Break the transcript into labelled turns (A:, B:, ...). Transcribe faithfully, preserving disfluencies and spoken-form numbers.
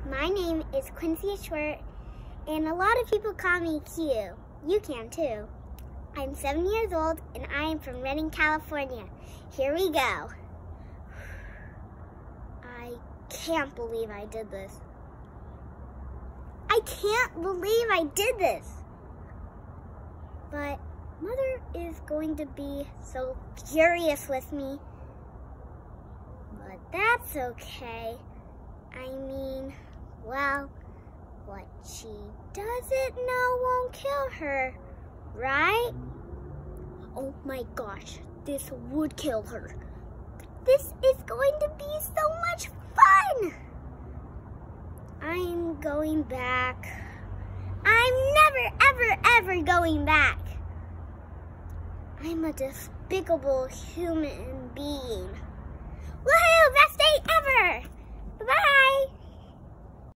A: My name is Quincy Schwerdt, and a lot of people call me Q. You can too. I'm seven years old, and I am from Redding, California. Here we go. I can't believe I did this. I can't believe I did this. But Mother is going to be so furious with me. But that's okay. I mean, well, what she doesn't know won't kill her, right? Oh my gosh, this would kill her. This is going to be so much fun! I'm going back. I'm never, ever, ever going back. I'm a despicable human being. Woohoo! Best day ever!